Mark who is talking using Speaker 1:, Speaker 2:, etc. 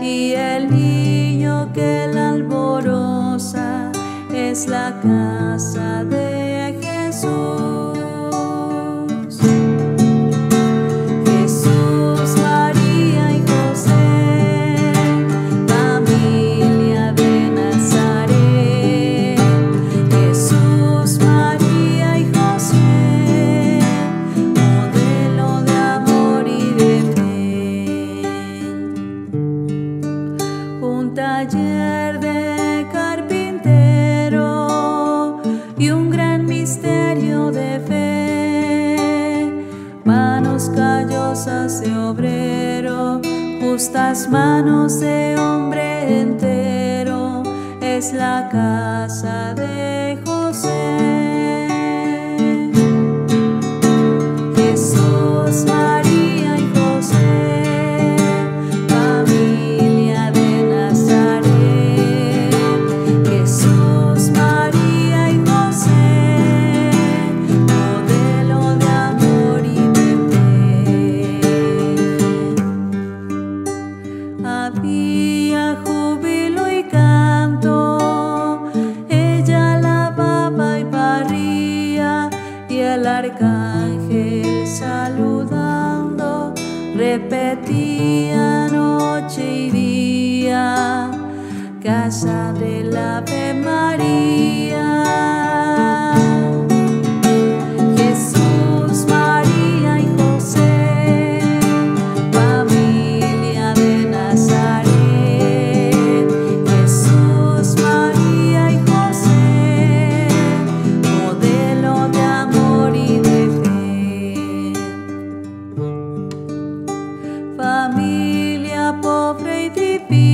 Speaker 1: y el niño que la alboroza es la casa de Jesús. Jesús, María y José, familia de Nazaret. Jesús, María y José, modelo de amor y de fe. Un taller de carpintero y un gran misterio de fe. Manos callosas de obrero, justas manos de hombre entero, es la casa de José. Jesús, María y José, familia de Nazaret. Jesús, María y José, modelo de amor y de fe. Había júbilo y canto, ella lavaba y barría, y el arcángel saludando repetía noche y día, casa del Ave María. Jesús, María y José, familia de Nazaret. Jesús, María y José, modelo de amor y de fe. Familia pobre y divina,